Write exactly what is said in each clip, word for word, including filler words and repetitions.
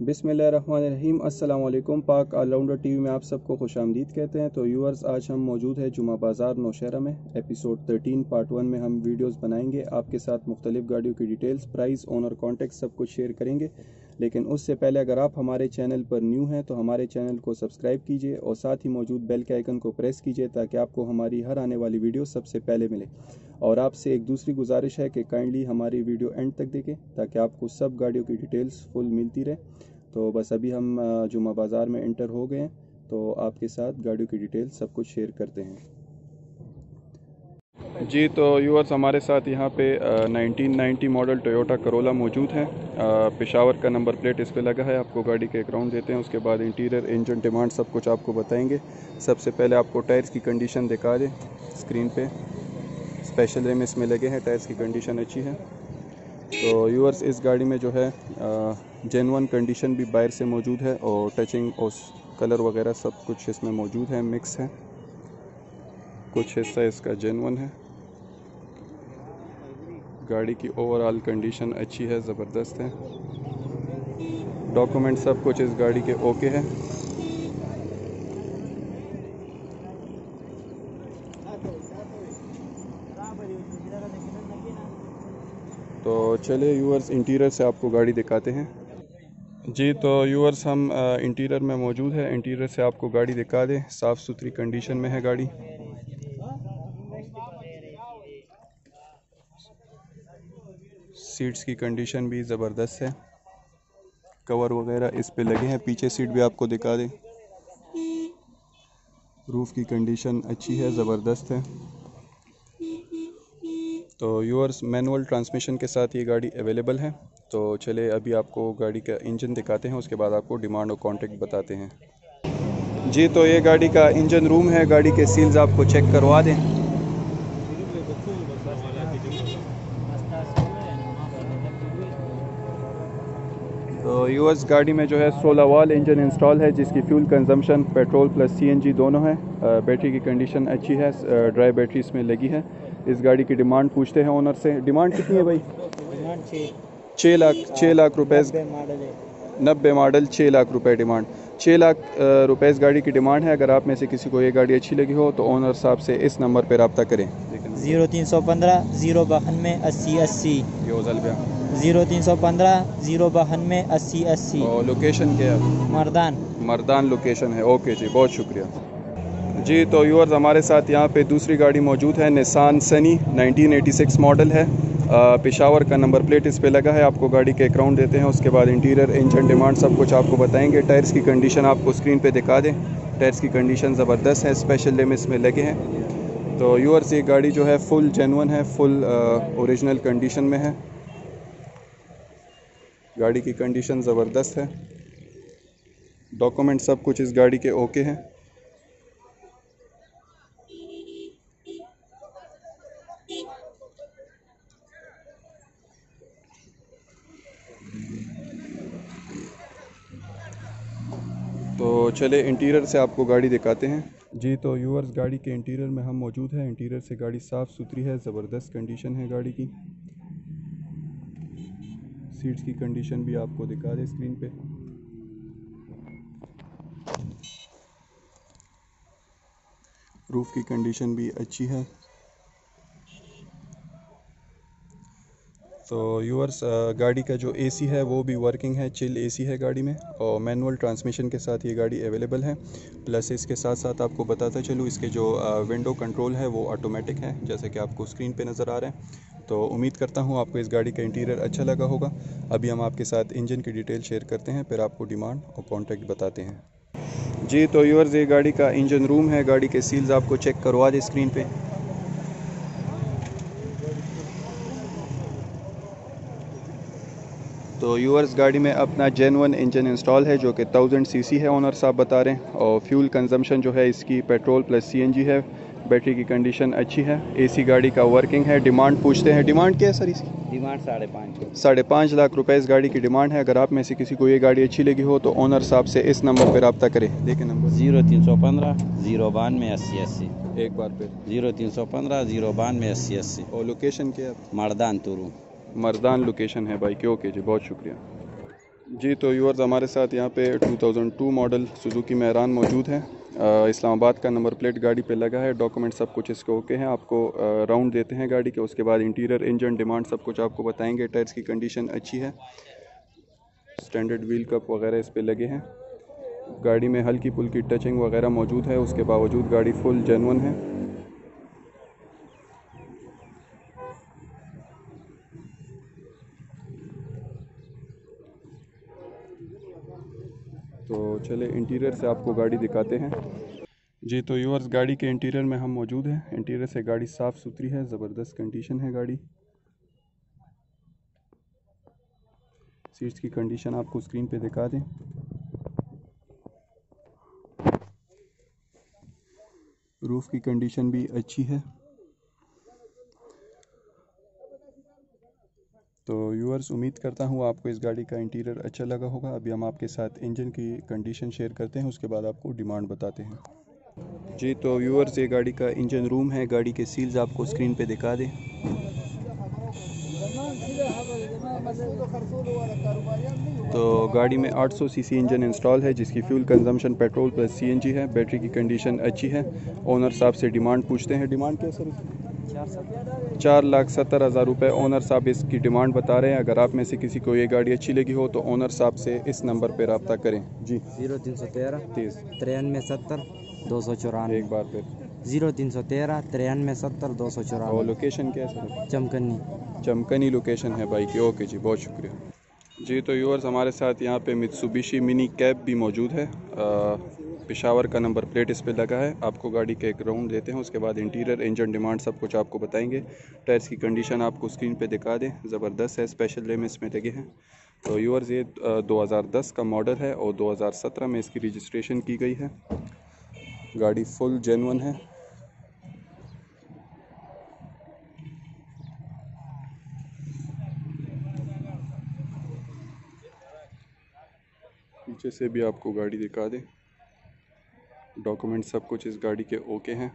बिस्मिल्लाहिर्रहमानिर्रहीम। अस्सलाम वालेकुम। पाक ऑलराउंडर टीवी में आप सबको खुशामदीद कहते हैं। तो व्यूअर्स, आज हम मौजूद है जुमा बाज़ार नौशहरा में। एपिसोड तेरह पार्ट वन में हम वीडियोस बनाएंगे, आपके साथ मुख्तलिफ गाड़ियों की डिटेल्स, प्राइस, ओनर कॉन्टेक्ट सब कुछ शेयर करेंगे। लेकिन उससे पहले अगर आप हमारे चैनल पर न्यू हैं तो हमारे चैनल को सब्सक्राइब कीजिए और साथ ही मौजूद बेल के आइकन को प्रेस कीजिए ताकि आपको हमारी हर आने वाली वीडियो सबसे पहले मिले। और आपसे एक दूसरी गुजारिश है कि काइंडली हमारी वीडियो एंड तक देखें ताकि आपको सब गाड़ियों की डिटेल्स फुल मिलती रहे। तो बस अभी हम जुमा बाज़ार में एंटर हो गए हैं, तो आपके साथ गाड़ियों की डिटेल सब कुछ शेयर करते हैं। जी, तो व्यूअर्स, हमारे साथ यहाँ पे nineteen ninety model Toyota Corolla मौजूद है। पेशावर का नंबर प्लेट इस पे लगा है। आपको गाड़ी के एक राउंड देते हैं, उसके बाद इंटीरियर, इंजन, डिमांड सब कुछ आपको बताएंगे। सबसे पहले आपको टायर्स की कंडीशन दिखा दें स्क्रीन पे। स्पेशल रिम इसमें लगे हैं, टायर्स की कंडीशन अच्छी है। तो व्यूअर्स, इस गाड़ी में जो है जेन्युइन कंडीशन भी बाहर से मौजूद है और टचिंग और कलर वगैरह सब कुछ इसमें मौजूद है, मिक्स है। कुछ हिस्सा इसका जेन्युइन है। गाड़ी की ओवरऑल कंडीशन अच्छी है, ज़बरदस्त है। डॉक्यूमेंट सब कुछ इस गाड़ी के ओके है। तो चलिए व्यूअर्स, इंटीरियर से आपको गाड़ी दिखाते हैं। जी, तो व्यूअर्स, हम इंटीरियर में मौजूद है। इंटीरियर से आपको गाड़ी दिखा दें। साफ़ सुथरी कंडीशन में है गाड़ी। सीट्स की कंडीशन भी ज़बरदस्त है। कवर वगैरह इस पे लगे हैं। पीछे सीट भी आपको दिखा दें। रूफ़ की कंडीशन अच्छी है, ज़बरदस्त है। तो व्यूअर्स, मैनुअल ट्रांसमिशन के साथ ये गाड़ी अवेलेबल है। तो चले अभी आपको गाड़ी का इंजन दिखाते हैं, उसके बाद आपको डिमांड और कॉन्टेक्ट बताते हैं। जी, तो ये गाड़ी का इंजन रूम है। गाड़ी के सील्स आपको चेक करवा दें। तो व्यूअर्स, गाड़ी में जो है सोलह वाल इंजन इंस्टॉल है, जिसकी fuel consumption petrol plus CNG दोनों है। बैटरी की कंडीशन अच्छी है, ड्राई बैटरी इसमें लगी है। इस गाड़ी की डिमांड पूछते हैं ओनर से। डिमांड कितनी है भाई? छः लाख छः लाख रुपए नब्बे मॉडल छः लाख रुपए डिमांड। छः लाख रुपए इस गाड़ी की डिमांड है। अगर आप में से किसी को ये गाड़ी अच्छी लगी हो तो ओनर साहब से इस नंबर पर रब्ता करें। ज़ीरो तीन सौ पंद्रह ज़ीरो बानवे अस्सी अस्सी ज़ीरो तीन सौ पंद्रह ज़ीरो बानवे अस्सी अस्सी। और लोकेशन क्या है? मर्दान मर्दान लोकेशन है। ओके जी, बहुत शुक्रिया जी। तो व्यूअर्स, हमारे साथ यहाँ पे दूसरी गाड़ी मौजूद है, Nissan Sunny nineteen eighty six model है। पेशावर का नंबर प्लेट इस पे लगा है। आपको गाड़ी के एक राउंड देते हैं, उसके बाद इंटीरियर, इंजन, डिमांड सब कुछ आपको बताएंगे। टायर्स की कंडीशन आपको स्क्रीन पे दिखा दें। टायर्स की कंडीशन ज़बरदस्त है, स्पेशल लिम इसमें लगे हैं। तो व्यूअर्स, ये गाड़ी जो है फुल जेन्युइन है, फुल ओरिजिनल कंडीशन में है। गाड़ी की कंडीशन ज़बरदस्त है। डॉक्यूमेंट सब कुछ इस गाड़ी के ओके हैं। तो चले इंटीरियर से आपको गाड़ी दिखाते हैं। जी, तो व्यूअर्स, गाड़ी के इंटीरियर में हम मौजूद हैं। इंटीरियर से गाड़ी साफ़ सुथरी है, ज़बरदस्त कंडीशन है गाड़ी की। सीट्स की कंडीशन भी आपको दिखा दें स्क्रीन पे। रूफ़ की कंडीशन भी अच्छी है। तो व्यूअर्स, गाड़ी का जो एसी है वो भी वर्किंग है, चिल एसी है गाड़ी में। और मैनुअल ट्रांसमिशन के साथ ये गाड़ी अवेलेबल है। प्लस इसके साथ साथ आपको बताता चलूँ, इसके जो विंडो कंट्रोल है वो ऑटोमेटिक है, जैसे कि आपको स्क्रीन पे नज़र आ रहा है। तो उम्मीद करता हूँ आपको इस गाड़ी का इंटीरियर अच्छा लगा होगा। अभी हम आपके साथ इंजन की डिटेल शेयर करते हैं, फिर आपको डिमांड और कॉन्टैक्ट बताते हैं। जी, तो व्यूअर्स, ये गाड़ी का इंजन रूम है। गाड़ी के सील्स आपको चेक करवा दें स्क्रीन पे। तो व्यूअर्स, गाड़ी में अपना जेन्युइन इंजन इंस्टॉल है, जो कि थाउजेंड सीसी है, ओनर साहब बता रहे हैं। और फ्यूल कंजम्पशन जो है इसकी पेट्रोल प्लस सीएनजी है। बैटरी की कंडीशन अच्छी है। एसी गाड़ी का वर्किंग है। डिमांड पूछते हैं। डिमांड क्या है सर इसकी? डिमांड साढ़े पाँच साढ़े पाँच लाख रुपए इस गाड़ी की डिमांड है। अगर आप में से किसी को ये गाड़ी अच्छी लगी हो तो ओनर साहब से इस नंबर पर रब्ता करें। देखें नंबर। ज़ीरो तीन सौ पंद्रह ज़ीरो बानवे अस्सी अस्सी। एक बार फिर। ज़ीरो तीन सौ पंद्रह ज़ीरो बानवे अस्सी अस्सी। और लोकेशन क्या है? मर्दान तुरू। मर्दान लोकेशन है भाई की। ओके जी, बहुत शुक्रिया। जी तो व्यूअर्स हमारे साथ यहाँ पे दो हज़ार दो मॉडल सुजुकी मेहरान मौजूद है। अ, इस्लामाबाद का नंबर प्लेट गाड़ी पे लगा है, डॉक्यूमेंट सब कुछ इसके ओके हैं। आपको राउंड देते हैं गाड़ी के, उसके बाद इंटीरियर, इंजन, डिमांड सब कुछ आपको बताएंगे। टायर्स की कंडीशन अच्छी है, स्टैंडर्ड व्हील कप वगैरह इस पे लगे हैं। गाड़ी में हल्की फुल्की टचिंग वगैरह मौजूद है, उसके बावजूद गाड़ी फुल जेन्युइन है। तो चले इंटीरियर से आपको गाड़ी दिखाते हैं। जी तो व्यूअर्स गाड़ी के इंटीरियर में हम मौजूद हैं। इंटीरियर से गाड़ी साफ़ सुथरी है, ज़बरदस्त कंडीशन है गाड़ी। सीट्स की कंडीशन आपको स्क्रीन पे दिखा दें। रूफ़ की कंडीशन भी अच्छी है। तो व्यूअर्स उम्मीद करता हूँ आपको इस गाड़ी का इंटीरियर अच्छा लगा होगा। अभी हम आपके साथ इंजन की कंडीशन शेयर करते हैं, उसके बाद आपको डिमांड बताते हैं। जी तो व्यूअर्स ये गाड़ी का इंजन रूम है, गाड़ी के सील्स आपको स्क्रीन पे दिखा दें। तो गाड़ी में आठ सौ सीसी इंजन इंस्टॉल है, जिसकी fuel consumption petrol plus CNG है। बैटरी की कंडीशन अच्छी है। ओनर साहब से डिमांड पूछते हैं। डिमांड क्या सर? चार लाख सत्तर हज़ार रुपये ओनर साहब इसकी डिमांड बता रहे हैं। अगर आप में से किसी को ये गाड़ी अच्छी लगी हो तो ओनर साहब से इस नंबर पर रब्ता करें। जी जीरो तीन सौ तेरह तेज़ तिरानवे सत्तर दो सौ चौरानवे। एक बार फिर जीरो तीन सौ तेरह तिरानवे सत्तर दो सौ और चौरानवे। लोकेशन क्या है सर? चमकन्नी। चमकनी लोकेशन है बाइक की। ओके जी, बहुत शुक्रिया। जी तो व्यूअर्स हमारे साथ यहाँ पे मित्सुबिशी मिनी कैब भी मौजूद है। पेशावर का नंबर प्लेट इस पे लगा है। आपको गाड़ी के एक राउंड देते हैं, उसके बाद इंटीरियर, इंजन, डिमांड सब कुछ आपको बताएंगे। टायर्स की कंडीशन आपको स्क्रीन पे दिखा दें, ज़बरदस्त है, स्पेशल रिम इसमें लगे हैं। तो व्यूअर्स ये दो हज़ार दस का मॉडल है और दो हज़ार सत्रह में इसकी रजिस्ट्रेशन की गई है। गाड़ी फुल जेन्युइन है। पीछे से भी आपको गाड़ी दिखा दें, डॉक्यूमेंट सब कुछ इस गाड़ी के ओके हैं।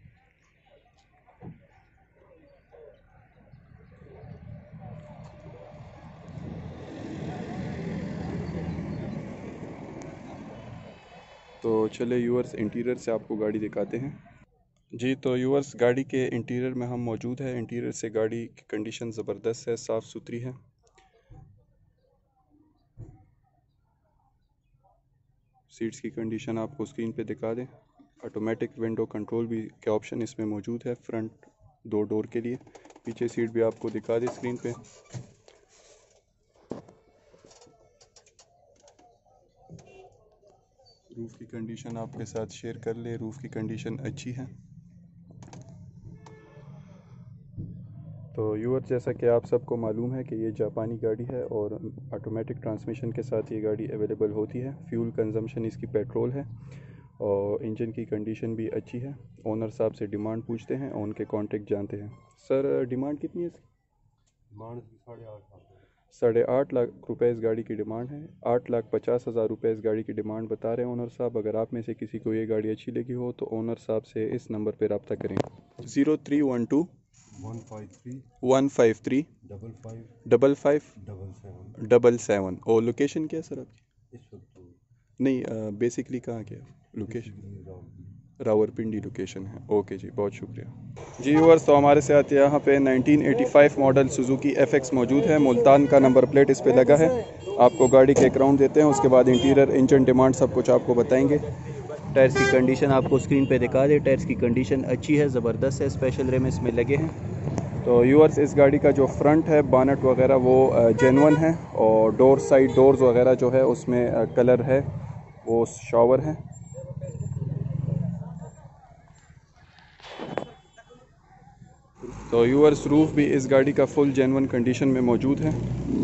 तो चले व्यूअर्स इंटीरियर से आपको गाड़ी दिखाते हैं। जी तो व्यूअर्स गाड़ी के इंटीरियर में हम मौजूद है। इंटीरियर से गाड़ी की कंडीशन ज़बरदस्त है, साफ़ सुथरी है। सीट्स की कंडीशन आपको स्क्रीन पे दिखा दें। ऑटोमेटिक विंडो कंट्रोल भी के ऑप्शन इसमें मौजूद है, फ्रंट दो डोर के लिए। पीछे सीट भी आपको दिखा दें स्क्रीन पे। रूफ़ की कंडीशन आपके साथ शेयर कर ले। रूफ़ की कंडीशन अच्छी है। तो व्यूअर्स जैसा कि आप सबको मालूम है कि ये जापानी गाड़ी है और ऑटोमेटिक ट्रांसमिशन के साथ ये गाड़ी अवेलेबल होती है। फ्यूल कंजम्पशन इसकी पेट्रोल है और इंजन की कंडीशन भी अच्छी है। ओनर साहब से डिमांड पूछते हैं और उनके कॉन्टेक्ट जानते हैं। सर डिमांड कितनी है इसकी? डिमांड साढ़े आठ लाख साढ़े आठ लाख रुपए इस गाड़ी की डिमांड है। आठ लाख पचास हज़ार रुपये इस गाड़ी की डिमांड बता रहे हैं ओनर साहब। अगर आप में से किसी को ये गाड़ी अच्छी लगी हो तो ओनर साहब से इस नंबर पर रब्ता करें। Zero three one two one five three one five three double five double five double seven double seven. और लोकेशन क्या है सर आपकी? इस वक्त तो नहीं बेसिकली कहाँ क्या लोकेशन? रावलपिंडी लोकेशन है। ओके जी, बहुत शुक्रिया जी। व्यूअर्स तो हमारे साथ यहाँ पे nineteen eighty five model Suzuki F X मौजूद है। मुल्तान का नंबर प्लेट इस पे लगा है। आपको गाड़ी के एक राउंड देते हैं, उसके बाद इंटीरियर, इंजन, डिमांड सब कुछ आपको बताएंगे। टायर्स की कंडीशन आपको स्क्रीन पे दिखा दे। टायर्स की कंडीशन अच्छी है, ज़बरदस्त है, स्पेशल रिम इसमें लगे हैं। तो व्यूअर्स इस गाड़ी का जो फ्रंट है, बानट वगैरह वो जेन्युइन है और डोर साइड डोर्स वगैरह जो है उसमें कलर है, वो शॉवर है। तो व्यूअर्स रूफ भी इस गाड़ी का फुल जेन्युइन कंडीशन में मौजूद है।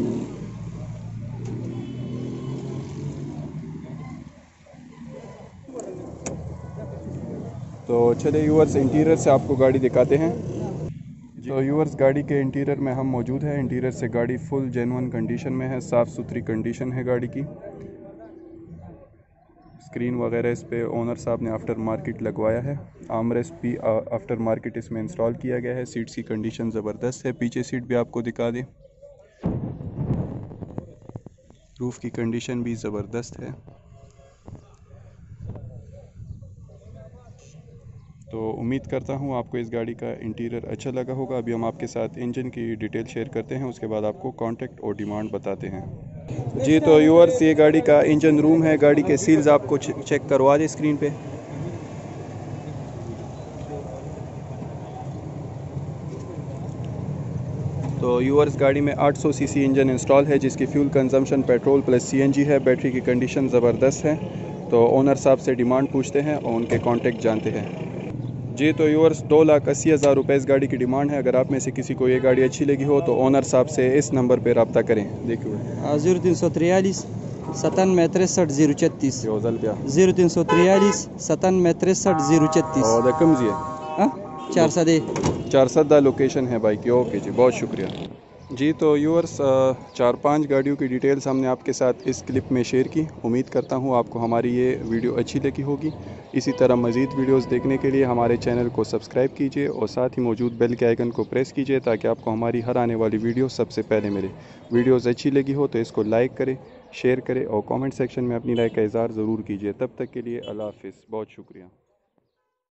तो चलिए व्यूअर्स इंटीरियर से आपको गाड़ी दिखाते हैं। तो व्यूअर्स गाड़ी के इंटीरियर में हम मौजूद है। इंटीरियर से गाड़ी फुल जेन्युइन कंडीशन में है, साफ़ सुथरी कंडीशन है गाड़ी की। स्क्रीन वगैरह इस पे ओनर साहब ने आफ्टर मार्केट लगवाया है। आर्मरेस्ट भी आफ्टर मार्केट इसमें इंस्टॉल किया गया है। सीट्स की कंडीशन ज़बरदस्त है। पीछे सीट भी आपको दिखा दें। रूफ़ की कंडीशन भी ज़बरदस्त है। तो उम्मीद करता हूँ आपको इस गाड़ी का इंटीरियर अच्छा लगा होगा। अभी हम आपके साथ इंजन की डिटेल शेयर करते हैं, उसके बाद आपको कॉन्टैक्ट और डिमांड बताते हैं। जी तो व्यूअर्स, ये गाड़ी का इंजन रूम है। गाड़ी के सील्स आपको चेक करवा दें स्क्रीन पे। तो व्यूअर्स, गाड़ी में आठ सौ सीसी इंजन इंस्टॉल है, जिसकी fuel consumption petrol plus CNG है। बैटरी की कंडीशन ज़बरदस्त है। तो ओनर साहब से डिमांड पूछते हैं और उनके कॉन्टैक्ट जानते हैं। जी तो व्यूअर्स, दो लाख अस्सी हज़ार रुपये इस गाड़ी की डिमांड है। अगर आप में से किसी को ये गाड़ी अच्छी लगी हो तो ओनर साहब से इस नंबर पर रब्ता करें। देखिए जीरो तीन सौ तिरयालीस सतानवे तिरसठ जीरो छत्तीस जीरो तीन सौ तिरयालीस सतानवे तिरसठ जीरो छत्तीस और कम जी है चार सदे चार सदा लोकेशन है बाइक की। ओके जी, बहुत शुक्रिया। जी तो व्यूअर्स, चार पांच गाड़ियों की डिटेल्स हमने आपके साथ इस क्लिप में शेयर की। उम्मीद करता हूँ आपको हमारी ये वीडियो अच्छी लगी होगी। इसी तरह मज़ीद वीडियोस देखने के लिए हमारे चैनल को सब्सक्राइब कीजिए और साथ ही मौजूद बेल के आइकन को प्रेस कीजिए, ताकि आपको हमारी हर आने वाली वीडियो सबसे पहले मिले। वीडियोज़ अच्छी लगी हो तो इसको लाइक करें, शेयर करें और कॉमेंट सेक्शन में अपनी राय का इज़हार ज़रूर कीजिए। तब तक के लिए अल्लाह हाफ़िज़, बहुत शुक्रिया।